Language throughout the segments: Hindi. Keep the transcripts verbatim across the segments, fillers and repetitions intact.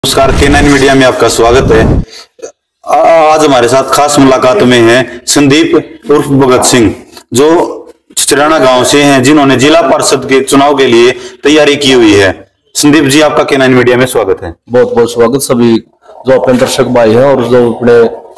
नमस्कार, के नाइन मीडिया में आपका स्वागत है। आज हमारे साथ खास मुलाकात में है संदीप उर्फ भगत सिंह, जो चिचराना गांव से हैं, जिन्होंने जिला पार्षद के चुनाव के लिए तैयारी की हुई है। संदीप जी, आपका के नाइन मीडिया में स्वागत है। बहुत बहुत स्वागत सभी जो अपने दर्शक भाई हैं और जो अपने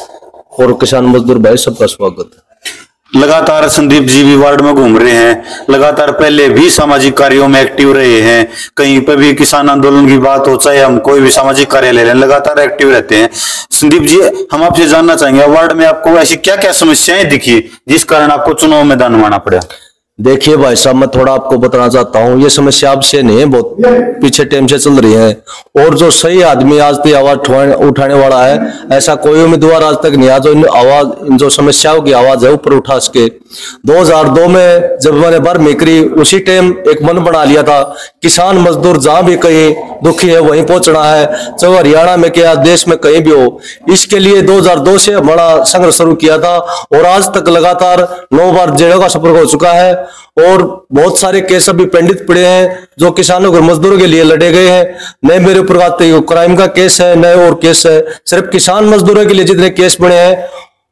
और किसान मजदूर भाई, सबका स्वागत है। लगातार संदीप जी भी वार्ड में घूम रहे हैं, लगातार पहले भी सामाजिक कार्यों में एक्टिव रहे हैं। कहीं पर भी किसान आंदोलन की बात हो, चाहे हम कोई भी सामाजिक कार्य ले लें, लगातार एक्टिव रहते हैं। संदीप जी, हम आपसे जानना चाहेंगे, वार्ड में आपको ऐसी क्या क्या समस्याएं दिखी जिस कारण आपको चुनाव मैदान में आना पड़ा? देखिए भाई साहब, मैं थोड़ा आपको बताना चाहता हूँ, ये समस्या अब से नहीं है, बहुत पीछे टाइम से चल रही है। और जो सही आदमी आज तक आवाज उठाने वाला है, ऐसा कोई उम्मीदवार आज तक नहीं है जो इन आवाज इन जो समस्याओं की आवाज है ऊपर उठा सके। दो हज़ार दो में जब मैंने बार मेकरी, उसी टाइम एक मन बना लिया था, किसान मजदूर जहां भी कहीं दुखी है वहीं पहुंचना है, चाहे हरियाणा में क्या देश में कहीं भी हो। इसके लिए दो हज़ार दो से बड़ा संघर्ष शुरू किया था और आज तक लगातार नौ बार जेलों का सफर हो चुका है और बहुत सारे केस अभी पेंडित पड़े हैं जो किसानों और मजदूरों के लिए लड़े गए हैं। नए मेरे ऊपर क्राइम का केस है, नए और केस है। सिर्फ किसान मजदूरों के लिए जितने केस बने हैं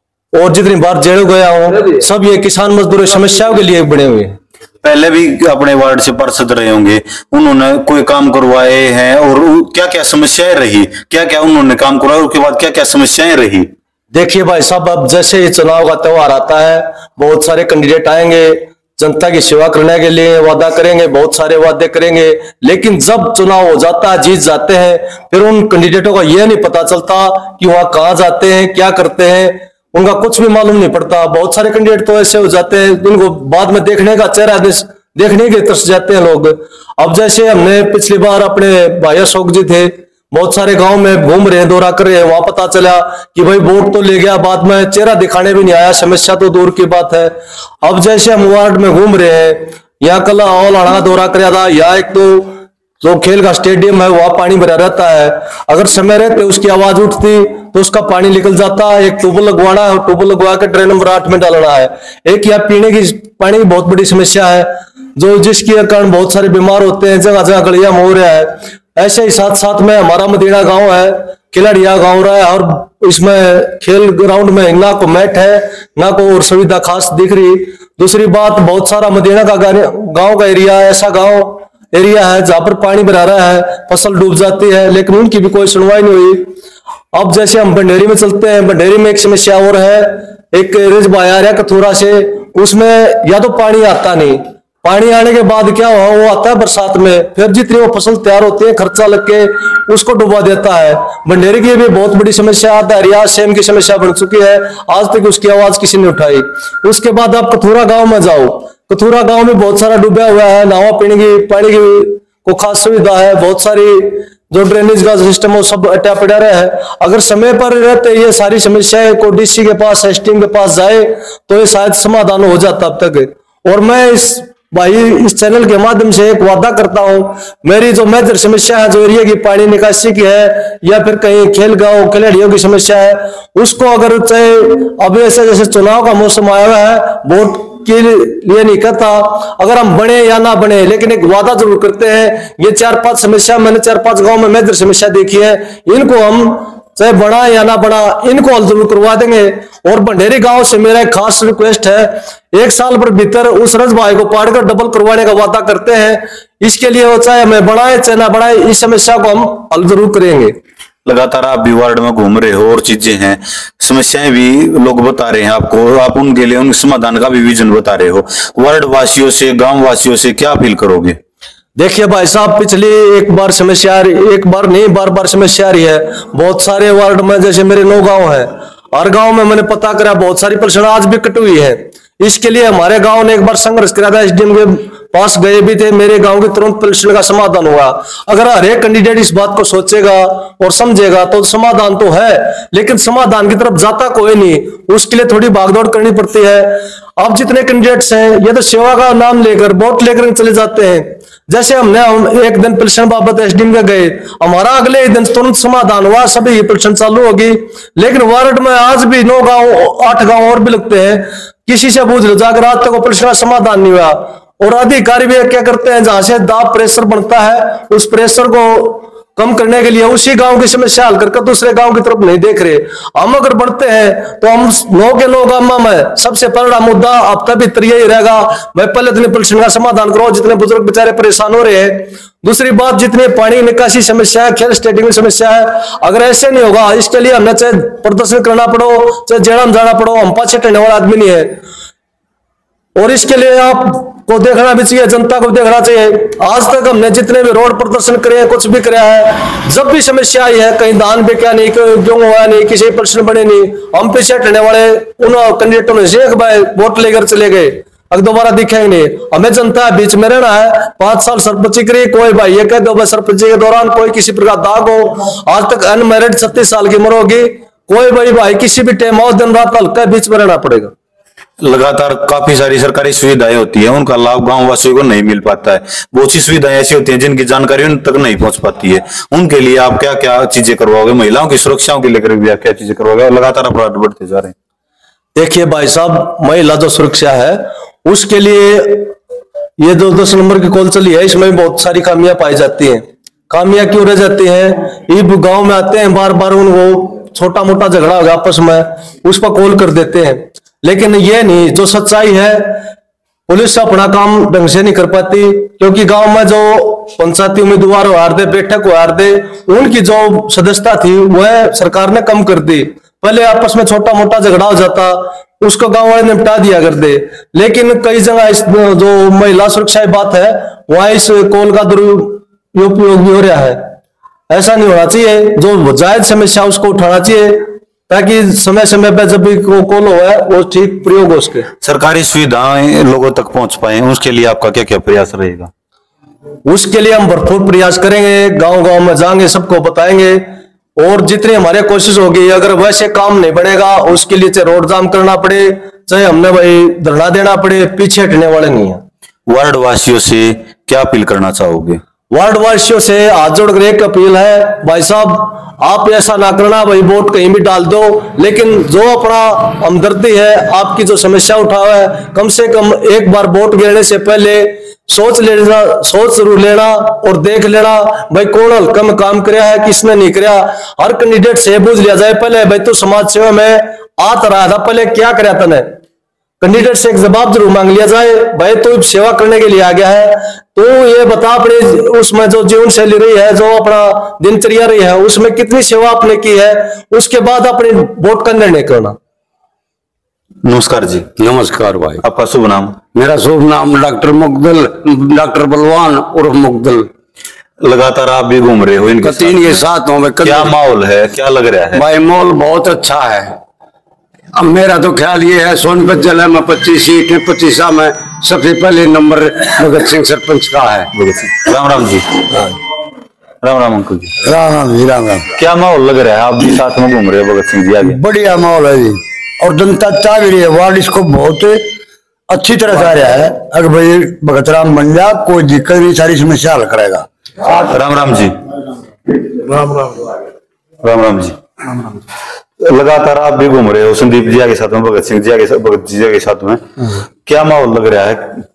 और जितनी बार जेल गया हूं, सब ये किसान मजदूरों समस्याओं के लिए बने हुए हैं। पहले भी अपने वार्ड से पार्षद रहे होंगे, उन्होंने कोई काम करवाए हैं और क्या क्या समस्याएं रही, क्या क्या उन्होंने काम करवाया, उसके बाद क्या क्या समस्याएं रही? देखिए भाई साहब, अब जैसे ये चुनाव का त्योहार आता है, बहुत सारे कैंडिडेट आएंगे, जनता की सेवा करने के लिए वादा करेंगे, बहुत सारे वादे करेंगे, लेकिन जब चुनाव हो जाता है, जीत जाते हैं, फिर उन कैंडिडेटों का यह नहीं पता चलता कि वहां कहाँ जाते हैं, क्या करते हैं, उनका कुछ भी मालूम नहीं पड़ता। बहुत सारे कैंडिडेट तो ऐसे हो जाते हैं जिनको बाद में देखने का चेहरा देखने के तरस जाते हैं लोग। अब जैसे हमने पिछली बार अपने भाई अशोक जी थे, बहुत सारे गांव में घूम रहे हैं, दौरा कर रहे हैं, वहां पता चला कि भाई वोट तो ले गया, बाद में चेहरा दिखाने भी नहीं आया, समस्या तो दूर की बात है। अब जैसे हम वार्ड में घूम रहे हैं, यहाँ कल औलाना का दौरा कराया था, यहाँ एक तो जो खेल का स्टेडियम है वहां पानी भरा रहता है, अगर समय रहते उसकी आवाज उठती तो उसका पानी निकल जाता। एक ट्यूबवेल लगवाना है और ट्यूबवेल लगवा के ड्रेन नंबर आठ में डालना है। एक यहाँ पीने की पानी की बहुत बड़ी समस्या है, जो जिसके कारण बहुत सारे बीमार होते हैं, जगह जगह गलियां हो रहा है। ऐसे ही साथ साथ में हमारा मदीना गांव है, खिलाड़िया गांव रहा है, और इसमें खेल ग्राउंड में ना को मैट है, ना को और सुविधा खास दिख रही। दूसरी बात, बहुत सारा मदीना का गांव का एरिया ऐसा गांव एरिया है जहां पर पानी भरा रहा है, फसल डूब जाती है, लेकिन उनकी भी कोई सुनवाई नहीं हुई। अब जैसे हम भंडेरी में चलते हैं, भंडेरी में एक समस्या और है, एक रिज आ रहा है कथूरा से, उसमें या तो पानी आता नहीं, पानी आने के बाद क्या हुआ, वो आता है बरसात में, फिर जितनी वो फसल तैयार होती है खर्चा लग के उसको डुबा देता है। भंडेरी की भी बहुत बड़ी समस्या आता है, रियाज सेम की समस्या बन चुकी है, आज तक उसकी आवाज किसी ने उठाई। उसके बाद आप कथूरा गांव में जाओ, कथूरा गांव में बहुत सारा डूबा हुआ है, नहावा पीने की पानी की को खास सुविधा है, बहुत सारी जो ड्रेनेज का सिस्टम हो सब अटा पड़ा रहा है। अगर समय पर रहते ये सारी समस्याएं को डीसी के पास, एसटीएम के पास जाए तो ये शायद समाधान हो जाता अब तक। और मैं इस भाई इस चैनल के माध्यम से एक वादा करता हूं, मेरी जो मेजर समस्या है, जो एरिया की पानी निकासी की है या फिर कहीं खेल गांव खिलाड़ियों की समस्या है, उसको अगर चाहे अब ऐसे जैसे चुनाव का मौसम आया हुआ है, वोट के लिए नहीं कहता अगर हम बने या ना बने, लेकिन एक वादा जरूर करते हैं। ये चार पांच समस्या मैंने चार पांच गांव में मेजर समस्या देखी है, इनको हम चाहे बना या ना बना, इनको हल जरूर करवा देंगे। और भंडेरी गांव से मेरा एक खास रिक्वेस्ट है, एक साल पर भीतर उस रज भाई को पाड़कर डबल करवाने का वादा करते हैं। इसके लिए वो चाहे हमें बढ़ाए चाहे ना बढ़ाए, इस समस्या को हम हल जरूर करेंगे। लगातार आप भी वार्ड में घूम रहे हो और चीजें हैं, समस्याएं भी लोग बता रहे हैं आपको, आप उनके लिए उनके समाधान का भी विजन बता रहे हो। वार्ड वासियों से, गांव वासियों से क्या अपील करोगे? देखिए भाई साहब, पिछली एक बार समस्या आ रही, एक बार नहीं बार बार समस्या आ रही है बहुत सारे वार्ड में। जैसे मेरे नौ गांव है, हर गांव में मैंने पता करा बहुत सारी परेशानी आज भी कटी हुई है। इसके लिए हमारे गांव ने एक बार संघर्ष करा था, एसडीएम के पास गए भी थे, मेरे गांव के तुरंत परेशानी का समाधान हुआ। अगर हर एक कैंडिडेट इस बात को सोचेगा और समझेगा तो समाधान तो है, लेकिन समाधान की तरफ जाता कोई नहीं, उसके लिए थोड़ी भागदौड़ करनी पड़ती है। अब जितने कैंडिडेट्स हैं ये तो सेवा का नाम लेकर वोट लेकर चले जाते हैं। जैसे हमने हम एक दिन पेंशन बाबत एसडीएम के गए, हमारा अगले दिन तुरंत समाधान हुआ, सभी पेंशन चालू होगी। लेकिन वार्ड में आज भी नौ गांव आठ गांव और भी लगते हैं, किसी से पूछ लो जाकर आज तक पेंशन का समाधान नहीं हुआ। और अधिकारी भी क्या करते हैं, जहां से दाब प्रेशर बनता है उस प्रेशर को कम करने के लिए उसी गांव की समस्या हल करके दूसरे गांव की तरफ नहीं देख रहे। हम अगर बढ़ते हैं तो हम नौ के नौ गांव में सबसे पहला मुद्दा अब तक भीतर यही रहेगा, भाई पहले इतने प्रश्न का समाधान करो, जितने बुजुर्ग बेचारे परेशान हो रहे हैं। दूसरी बात, जितने पानी निकासी समस्या है, खेल स्टेडियम की समस्या है, अगर ऐसे नहीं होगा, इसके लिए हमने चाहे प्रदर्शन करना पड़ो, चाहे जेड़ा में जाना पड़ो, हम पाछे हटने वाला आदमी नहीं है। और इसके लिए आपको देखना भी चाहिए, जनता को देखना चाहिए। आज तक हमने जितने भी रोड प्रदर्शन करे, कुछ भी कराया है, जब भी समस्या आई है, कहीं धान बिका नहीं, गेहूं हुआ नहीं, किसी प्रश्न बने नहीं, हम पीछे हटने वाले उन कैंडिडेटों में से एक भाई वोट लेकर चले गए, अगर दोबारा दिखेंगे नहीं। हमें जनता बीच में रहना है। पांच साल सरपंची करी, कोई भाई ये कह दो भाई सरपंची के दौरान कोई किसी प्रकार दाग हो, आज तक अनमेरिड छत्तीस साल की उम्र होगी, कोई बड़ी भाई किसी भी टाइम और दिन रात हल्का बीच में रहना पड़ेगा। लगातार काफी सारी सरकारी सुविधाएं होती है, उनका लाभ गांव वासियों को नहीं मिल पाता है। बहुत सी सुविधाएं ऐसी होती हैं जिनकी जानकारी उन तक नहीं पहुंच पाती है। उनके लिए आप क्या क्या चीजें करवाओगे? महिलाओं की सुरक्षाओं के लेकर भी आप क्या चीजें करवाओगे? लगातार अपराध बढ़ते जा रहे हैं। देखिए भाई साहब, महिला जो सुरक्षा है उसके लिए ये जो दस नंबर की कॉल चली है, इसमें बहुत सारी खामियां पाई जाती हैं। खामियां क्यों रह जाती हैं? ये गांव में आते हैं, बार बार उनको छोटा मोटा झगड़ा हो गया आपस में, उस पर कॉल कर देते हैं। लेकिन ये नहीं, जो सच्चाई है, पुलिस अपना काम ढंग से नहीं कर पाती, क्योंकि गांव में जो पंचायती उम्मीदवार हार दे, बैठक हार दे, उनकी जो सदस्यता थी वह सरकार ने कम कर दी। पहले आपस में छोटा मोटा झगड़ा हो जाता, उसको गांव वाले निपटा दिया कर दे। लेकिन कई जगह इस जो महिला सुरक्षा की बात है, वहां इस कॉल का दुरुपयोग भी हो रहा है। ऐसा नहीं होना चाहिए। जो जायज समस्या उसको उठाना चाहिए, ताकि समय समय पर जब भी कॉल हो वो ठीक प्रयोग हो उसके। सरकारी सुविधाएं लोगों तक पहुंच पाए, उसके लिए आपका क्या क्या प्रयास रहेगा? उसके लिए हम भरपूर प्रयास करेंगे, गांव गांव में जाएंगे, सबको बताएंगे, और जितनी हमारे कोशिश होगी, अगर वैसे काम नहीं बनेगा उसके लिए चाहे रोड जाम करना पड़े, चाहे हमने भाई धरना देना पड़े, पीछे हटने वाले नहीं है। वार्ड वासियों से क्या अपील करना चाहोगे? वार्ड वासियों से हाथ जोड़कर एक अपील है, भाई साहब आप ऐसा ना करना, भाई वोट कहीं भी डाल दो, लेकिन जो अपना हमदर्दी है, आपकी जो समस्या उठावा है, कम से कम एक बार वोट गिरने से पहले सोच लेना, सोच जरूर लेना और देख लेना भाई कौन हल्का में काम कराया है, किसने नहीं कराया। हर कैंडिडेट से पूछ लिया जाए पहले, भाई तू समाज सेवा में आ रहा था, पहले क्या कराया तने? कैंडिडेट से एक जवाब जरूर मांग लिया जाए, भाई तू सेवा करने के लिए आ गया है, तो ये बता अपने उसमें जो जीवन शैली रही है, जो अपना दिनचर्या रही है, उसमें कितनी सेवा आपने की है, उसके बाद अपने वोट का निर्णय करना। नमस्कार जी। नमस्कार भाई। आपका शुभ नाम? मेरा शुभ नाम डॉक्टर मुग्दल, डॉक्टर बलवान उर्फ मुग्दल। लगातार आप भी घूम रहे हो इनके साथ, इनके साथ हूँ मैं। क्या माहौल है, क्या लग रहा है? भाई माहौल बहुत अच्छा है। अब मेरा तो ख्याल ये है, सोनभद्र जिले में पच्चीस सीट है, पच्चीसा में सबसे पहले नंबर भगत सिंह सरपंच का है। भगत सिंह। राम राम जी। राम राम अंकुल जी। राम राम जी। राम राम। क्या माहौल लग रहा है? आप भी साथ में घूम रहे हो भगत सिंह जी आगे? बढ़िया माहौल है जी, और जनता चाह भी रही है। वार्ड इसको बहुत अच्छी तरह चाह रहा है, अगर भाई भगत राम बन जा कोई दिक्कत नहीं, सारी समस्या हल करेगा। राम राम जी। राम राम। राम राम जी। लगातार आप भी घूम रहे हो संदीप जी के साथ में, भगत सिंह जी के भगत जी के साथ में, क्या माहौल लग रहा है?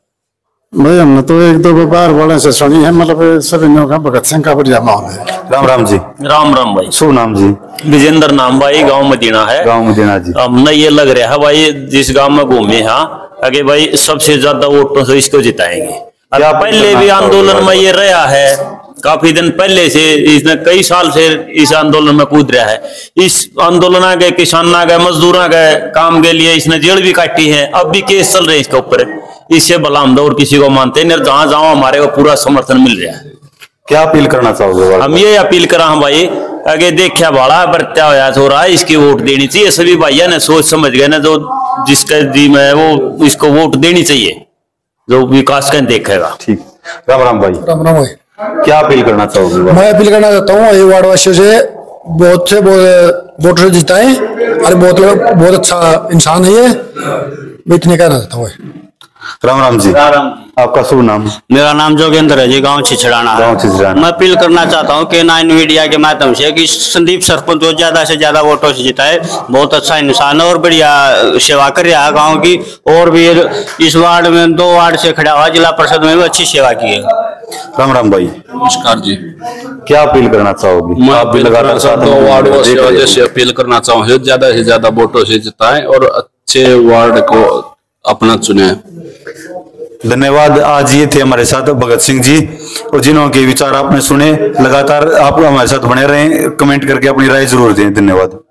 भाई हमने तो एक दो व्यापार वाले से सुनी है, मतलब सभी का भगत सिंह का बढ़िया माहौल है। राम राम जी। राम राम भाई। शुभ नाम जी? विजेंद्र नाम भाई, गांव मदीना है। गांव मदीना जी। हमने ये लग रहा है भाई, जिस गांव में घूमे हाँ आगे भाई सबसे ज्यादा वोटों से इसको जिताएंगे। अब पहले भी आंदोलन में ये रहा है, काफी दिन पहले से, इसने कई साल से इस आंदोलन में कूद रहा है। इस आंदोलन के किसानों के मजदूरों के काम के लिए इसने जेल भी काटी है, अब भी केस चल रहे हैं इसके ऊपर। इससे भला हम और किसी को मानते नहीं, जहां जहां हमारे को पूरा समर्थन मिल रहा है। क्या अपील करना चाहोगे? हम ये अपील करा हम भाई, आगे देखा बड़ा बरत्या होया छोरा, इसकी वोट देनी चाहिए। सभी भैया ने सोच समझ गए ना, जो जिसका जी में वो इसको वोट देनी चाहिए, जो विकास का देखेगा। ठीक। राम राम भाई। राम राम भाई। क्या अपील करना चाहोगे? मैं अपील करना चाहता हूँ ये वार्ड वासियों से, बहुत से वोटर जिताएं, और बहुत बहुत अच्छा इंसान है ये, मैं इतने कहना चाहता हूँ। राम राम जी। राम। आपका शुभ नाम? मेरा नाम जोगेंद्र है जी, गांव छिछड़ाना। गांव छिछड़ाना। मैं अपील करना चाहता हूं कि नाइन मीडिया के माध्यम से कि संदीप सरपंच को ज्यादा से ज्यादा वोटों से जिताए। बहुत अच्छा इंसान है और बढ़िया सेवा कर रहा है गांव की, और भी इस वार्ड में दो वार्ड से खड़ा हुआ, जिला परिषद में भी अच्छी सेवा की है। राम राम भाई। नमस्कार जी। क्या अपील करना चाहोगे? मैं आप भी अपील लगातार करना साथ चाहता हूँ, में वार्ड देख वासियों रहे हो। जैसे अपील करना चाहूँ ज्यादा से ज्यादा वोटों से जिताएं और अच्छे वार्ड को अपना चुने। धन्यवाद। आज ये थे हमारे साथ भगत सिंह जी, और जिन्हों के विचार आपने सुने। लगातार आप हमारे साथ बने रहें, कमेंट करके अपनी राय जरूर दें। धन्यवाद।